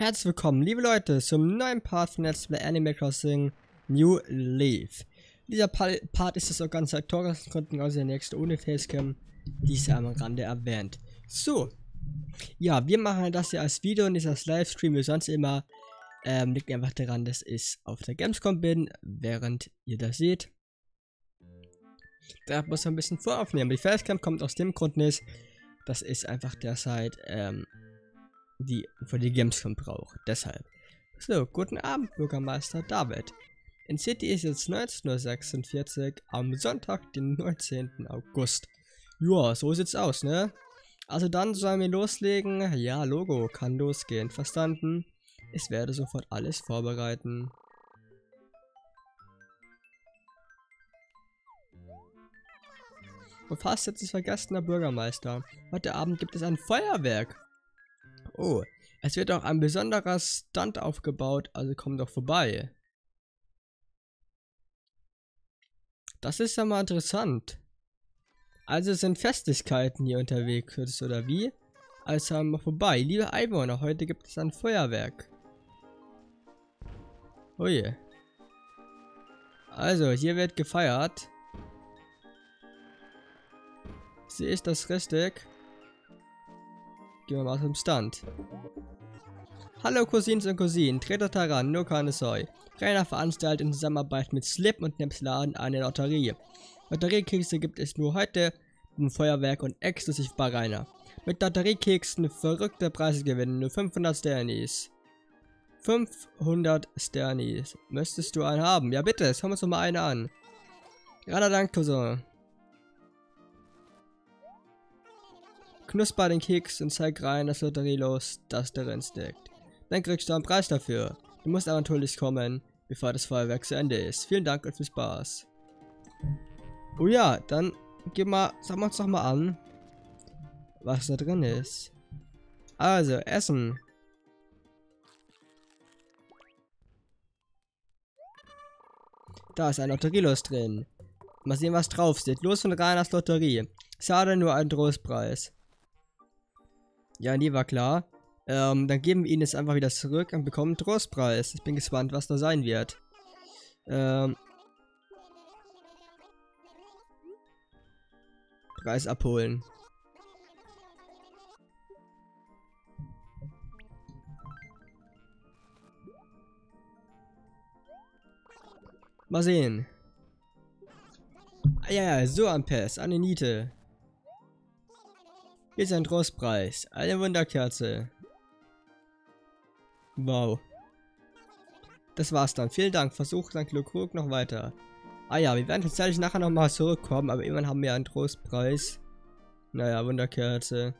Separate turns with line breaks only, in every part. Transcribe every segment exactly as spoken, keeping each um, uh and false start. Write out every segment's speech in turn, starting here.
Herzlich willkommen, liebe Leute, zum neuen Part von Let's Play Animal Crossing New Leaf. Dieser Part ist das organisatorische Gründen, also der nächste ohne Facecam, dies am Rande erwähnt. So, ja, wir machen das hier als Video und nicht als Livestream wie sonst immer. Ähm, liegt einfach daran, dass ich auf der Gamescom bin, während ihr das seht. Da muss man ein bisschen voraufnehmen. Die Facecam kommt aus dem Grund nicht, das ist einfach derzeit, ähm, die für die Gamescom braucht. Deshalb. So, guten Abend, Bürgermeister David. In City ist jetzt neunzehn Uhr sechsundvierzig am Sonntag, den neunzehnten August. Ja, so sieht's aus, ne? Also dann sollen wir loslegen. Ja, Logo, kann losgehen. Verstanden? Ich werde sofort alles vorbereiten. Und fast jetzt ist vergessen, der Bürgermeister. Heute Abend gibt es ein Feuerwerk. Oh, es wird auch ein besonderer Stunt aufgebaut, also komm doch vorbei. Das ist ja mal interessant. Also sind Festlichkeiten hier unterwegs, oder wie? Also haben wir vorbei. Liebe Einwohner, heute gibt es ein Feuerwerk. Oh je. Also, hier wird gefeiert. Sehe ich das richtig? Gehen wir mal zum Stand. Hallo Cousins und Cousinen, tretet heran, nur keine Sorge. Keiner veranstaltet in Zusammenarbeit mit Slip und Nepsladen eine Lotterie. Lotteriekekse gibt es nur heute im Feuerwerk und exklusiv bei Rainer. Mit Lotteriekeksen verrückte Preise gewinnen, nur fünfhundert Sternis. fünfhundert Sternis. Möchtest du einen haben? Ja bitte, schauen wir uns doch mal eine an. Ja, danke, Cousin. Knusper den Keks und zeig rein das Lotterie los, das darin steckt. Dann kriegst du einen Preis dafür. Du musst aber natürlich kommen, bevor das Feuerwerk zu Ende ist. Vielen Dank und viel Spaß. Oh ja, dann geh mal, sag uns doch mal an, was da drin ist. Also, Essen. Da ist ein Lotterielos drin. Mal sehen, was drauf steht. Los von Rainers Lotterie. Schade, nur ein Trostpreis. Ja, die war klar. Ähm, dann geben wir ihn jetzt einfach wieder zurück und bekommen einen Trostpreis. Ich bin gespannt, was da sein wird. Ähm. Preis abholen. Mal sehen. Ah, ja, ja, so ein Pass, eine Niete. Hier ist ein Trostpreis, eine Wunderkerze. Wow. Das war's dann. Vielen Dank. Versuch Sankt Lukrug noch weiter. Ah ja, wir werden tatsächlich nachher nochmal zurückkommen, aber immerhin haben wir einen Trostpreis. Naja, Wunderkerze.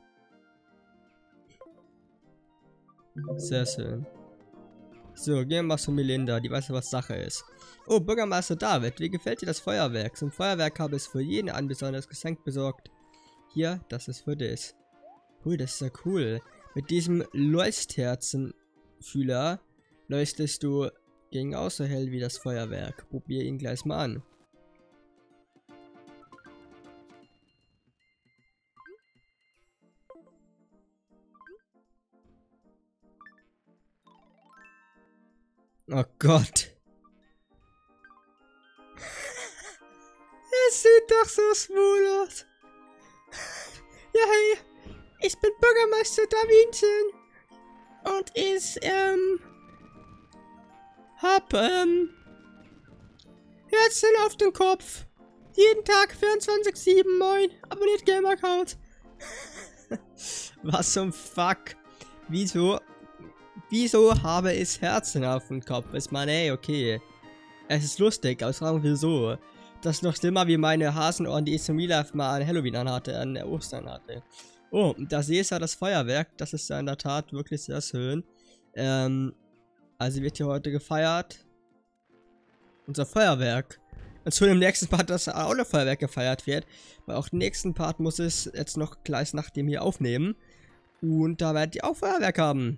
Sehr schön. So, gehen wir mal zu Melinda, die weiß, was Sache ist. Oh, Bürgermeister David, wie gefällt dir das Feuerwerk? Zum Feuerwerk habe ich für jeden ein besonderes Geschenk besorgt. Hier, das ist für dich. Ui, das ist ja cool. Mit diesem Leuchtherzenfühler leuchtest du gegen außer hell wie das Feuerwerk. Probier ihn gleich mal an. Oh Gott. Es sieht doch so schwul aus. Ja, hey, ich bin Bürgermeister Darwinchen. Und ich, ähm, hab, ähm, Herzchen auf den Kopf. Jeden Tag vierundzwanzig sieben, moin. Abonniert Gamercouch. Was zum Fuck? Wieso, wieso habe ich Herzen auf dem Kopf? Ich meine, ey, okay. Es ist lustig, aber fragen wieso. Das ist noch schlimmer wie meine Hasenohren, die ich zum Real Life mal an Halloween anhatte, an Ostern hatte. Oh, da sehe ich ja das Feuerwerk. Das ist ja in der Tat wirklich sehr schön. Ähm, also wird hier heute gefeiert. Unser Feuerwerk. Und zu dem nächsten Part, dass auch noch Feuerwerk gefeiert wird. Weil auch den nächsten Part muss ich jetzt noch gleich nach dem hier aufnehmen. Und da werdet ihr auch Feuerwerk haben.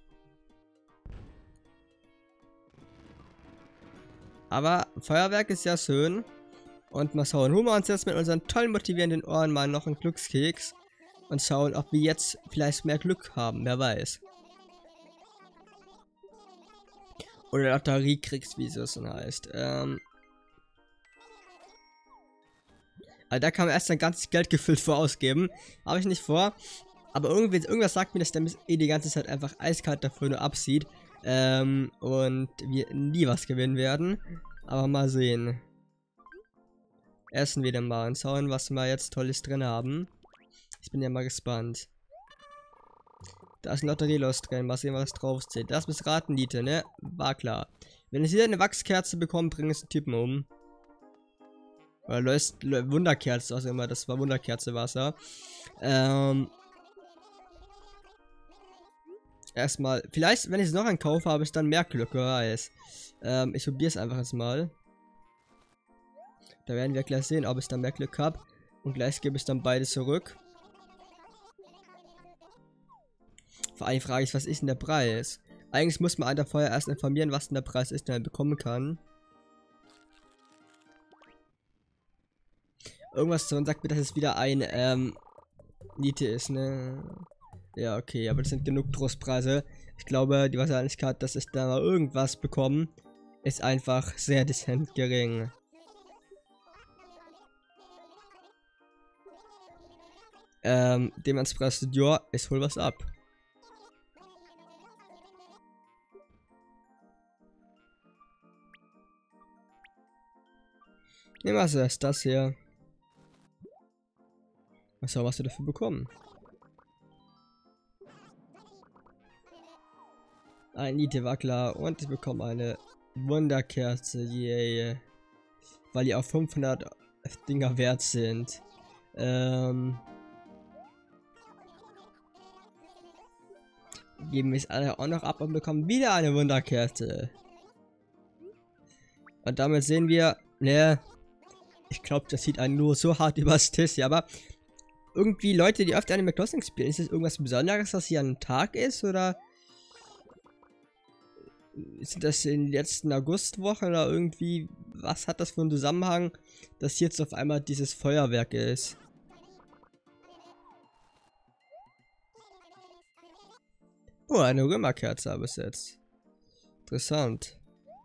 Aber Feuerwerk ist ja schön. Und mal schauen, holen wir uns jetzt mit unseren tollen motivierenden Ohren mal noch einen Glückskeks. Und schauen, ob wir jetzt vielleicht mehr Glück haben, wer weiß. Oder Lotterie kriegst, wie es dann heißt. Ähm. Also da kann man erst sein ganzes Geld gefüllt vor ausgeben. Habe ich nicht vor. Aber irgendwie, irgendwas sagt mir, dass der eh die ganze Zeit einfach eiskalt dafür nur absieht. Ähm, und wir nie was gewinnen werden. Aber mal sehen. Essen wir dann mal und schauen, was wir jetzt Tolles drin haben. Ich bin ja mal gespannt. Da ist ein Lotterielos drin. Mal sehen, was drauf steht. Das ist raten, Niete, ne? War klar. Wenn ich hier eine Wachskerze bekomme, bringe ich den Typen um. Oder löst Wunderkerze, was immer. Das war Wunderkerze Wasser. Ähm. Erstmal, vielleicht, wenn ich es noch einen kaufe, habe ich dann mehr Glück, wer weiß. Ähm, ich probiere es einfach jetzt mal. Da werden wir gleich sehen, ob ich dann mehr Glück habe. Und gleich gebe ich dann beide zurück. Vor allem frage ich, was ist denn der Preis? Eigentlich muss man einen vorher erst informieren, was denn der Preis ist, den er bekommen kann. Irgendwas sagt mir, dass es wieder ein, ähm, Niete ist, ne? Ja, okay, aber das sind genug Trostpreise. Ich glaube, die Wahrscheinlichkeit, dass ich da mal irgendwas bekomme, ist einfach sehr dezent gering. Ähm, dementsprechend, ja, ich hol was ab. Nehmen wir erst das hier. Mal schauen, was wir dafür bekommen. Ein Niete-Wackler und ich bekomme eine Wunderkerze, yay. Weil die auf fünfhundert Dinger wert sind. Ähm. Geben wir es alle auch noch ab und bekommen wieder eine Wunderkerze. Und damit sehen wir, ne, ich glaube, das sieht einen nur so hart übers Tisch, ja, aber irgendwie Leute, die oft Animal Crossing spielen, ist das irgendwas Besonderes, dass hier ein Tag ist, oder ist das in den letzten Augustwochen oder irgendwie, was hat das für einen Zusammenhang, dass jetzt auf einmal dieses Feuerwerk ist? Oh, eine Römerkerze habe ich jetzt. Interessant.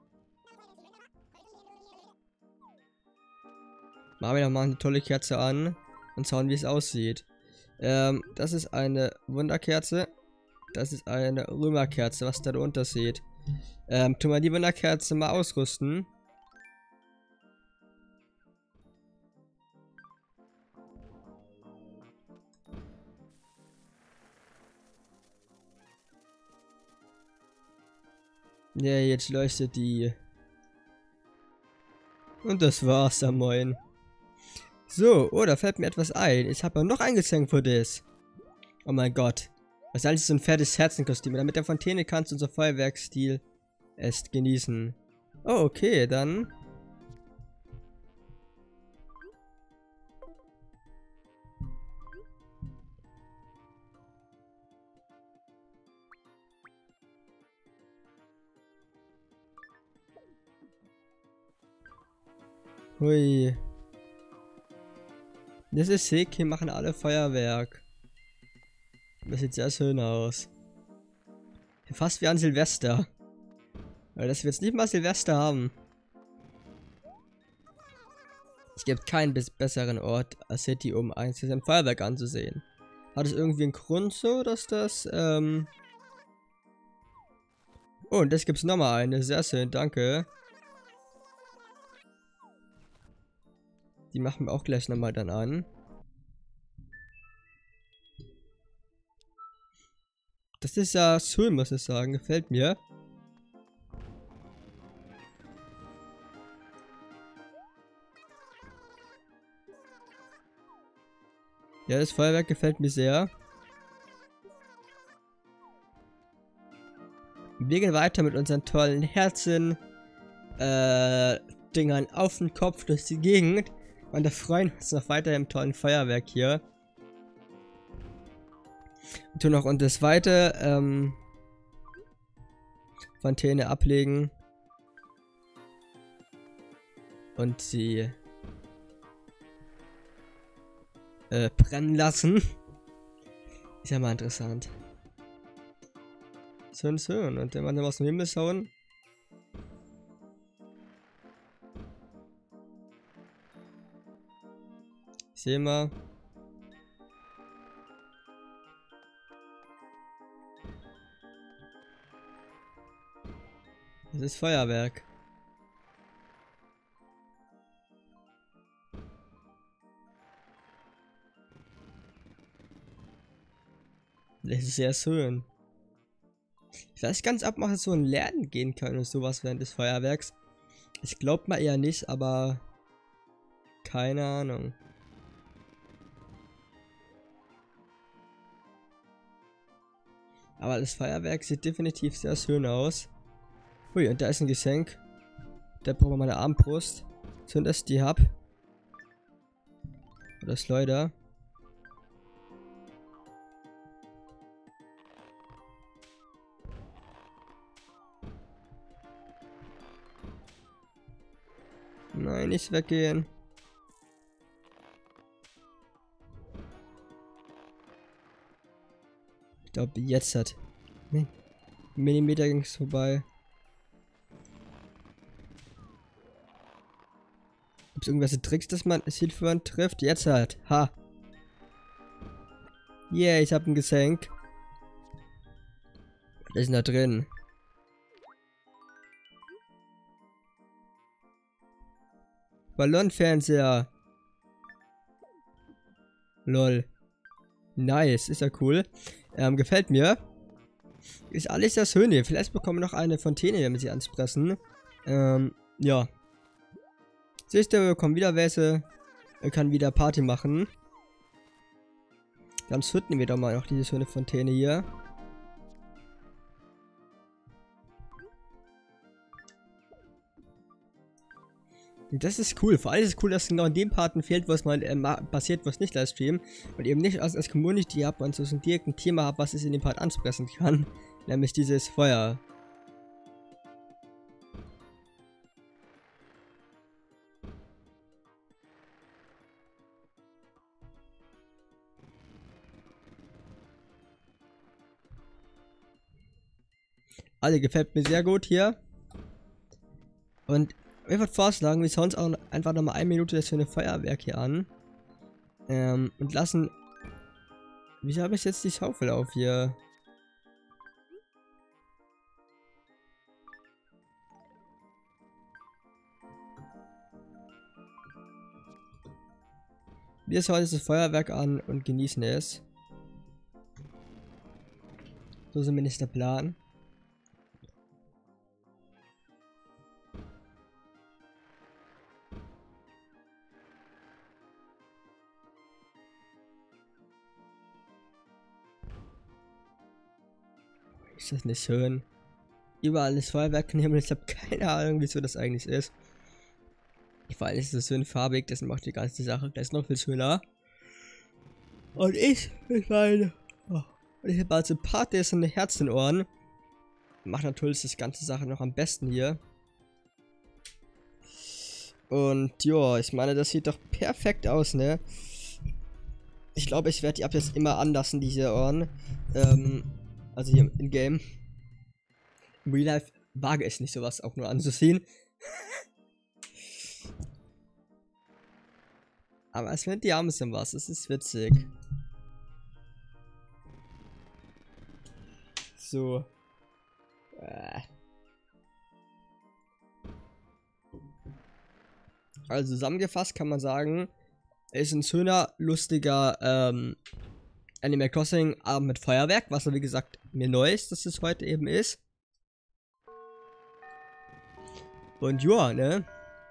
Machen wir nochmal eine tolle Kerze an und schauen, wie es aussieht. Ähm, das ist eine Wunderkerze. Das ist eine Römerkerze, was da der Unterschied. Ähm, tun wir die Wunderkerze mal ausrüsten. Ja, jetzt leuchtet die. Und das war's dann, moin. So, oh, da fällt mir etwas ein. Ich habe ja noch ein Geschenk für das. Oh mein Gott. Wahrscheinlich ist so ein fettes Herzenkostüm. Damit der Fontäne kannst du unser Feuerwerksstil erst genießen. Oh, okay, dann. Hui. Das ist sick, hier machen alle Feuerwerk. Das sieht sehr schön aus. Fast wie an Silvester. Weil das wir jetzt nicht mal Silvester haben. Es gibt keinen besseren Ort als City, um ein Feuerwerk anzusehen. Hat es irgendwie einen Grund so, dass das, ähm... Oh, und das gibt's nochmal eine. Sehr schön, danke. Die machen wir auch gleich nochmal dann an. Das ist ja schön, muss ich sagen. Gefällt mir. Ja, das Feuerwerk gefällt mir sehr. Wir gehen weiter mit unseren tollen Herzen. Äh, Dingern auf den Kopf durch die Gegend. Und da freuen wir uns noch weiter im tollen Feuerwerk hier. Wir tun noch unter das zweite ähm, Fontäne ablegen. Und sie äh, brennen lassen. Ist ja mal interessant. Schön, schön. Und wenn wir dann aus dem Himmel schauen, Sehen wir. Das ist Feuerwerk. Das ist sehr schön. Ich weiß ganz ab, ob man so ein Lernen gehen kann und sowas während des Feuerwerks. Ich glaube mal eher nicht, aber keine Ahnung. Aber das Feuerwerk sieht definitiv sehr schön aus. Ui, und da ist ein Geschenk. Da brauchen wir meine Armbrust. Sind das die hab? Oder Schleuder? Nein, nicht weggehen. Ich glaube, jetzt hat. Nee. Millimeter ging es vorbei. Gibt es irgendwelche Tricks, dass man es Hilfe trifft? Jetzt halt. Ha. Yeah, ich habe ein Geschenk. Was ist denn da drin? Ballonfernseher. Lol. Nice, ist ja cool. Ähm, gefällt mir. Ist alles sehr schön hier. Vielleicht bekommen wir noch eine Fontäne, wenn wir sie anspressen. Ähm, ja. Siehst du, wir bekommen wieder welche. Er kann wieder Party machen. Dann schütten wir doch mal noch diese schöne Fontäne hier. Und das ist cool. Vor allem ist es cool, dass es genau in dem Parten fehlt, wo es mal äh, passiert, wo es nicht Livestream. Und eben nicht als, als Community habt man so ein direkten Thema habt, was es in dem Part ansprechen kann. Nämlich dieses Feuer. Also gefällt mir sehr gut hier. Und ich würde vorschlagen, wir schauen uns auch einfach nochmal eine Minute das schöne Feuerwerk hier an. Ähm, und lassen... Wieso habe ich jetzt die Schaufel auf hier? Wir schauen uns das Feuerwerk an und genießen es. So ist zumindest der Plan. Ist das nicht schön? Überall ist Feuerwerk im Himmel. Ich habe keine Ahnung, wieso das eigentlich ist. Vor allem ist es so schön farbig, das macht die ganze Sache gleich noch viel schöner. Und ich, ich meine, oh, und ich habe also ein paar dessen Herzen in Ohren. Macht natürlich das ganze Sache noch am besten hier. Und ja, ich meine, das sieht doch perfekt aus, ne? Ich glaube, ich werde die ab jetzt immer anlassen, diese Ohren. Ähm, also hier im Game. Im Real Life wage es nicht, sowas auch nur anzusehen. Aber es wird die Arme sind was, das ist witzig. So. Äh. Also zusammengefasst kann man sagen, es ist ein schöner, lustiger ähm, Animal Crossing Abend mit Feuerwerk, was wie gesagt mir neu ist, dass es heute eben ist. Und ja, ne?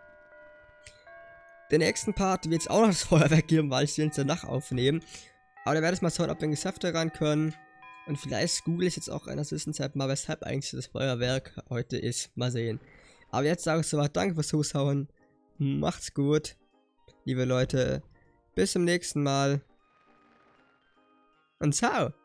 Den nächsten Part wird es auch noch das Feuerwerk geben, weil ich den danach aufnehmen. Aber da werde ich mal schauen, ob wir in Geschäfte ran können. Und vielleicht google ich jetzt auch in der Zwischenzeit mal, weshalb eigentlich das Feuerwerk heute ist. Mal sehen. Aber jetzt sage ich soweit, danke fürs Zuschauen. Macht's gut, liebe Leute. Bis zum nächsten Mal. Und ciao.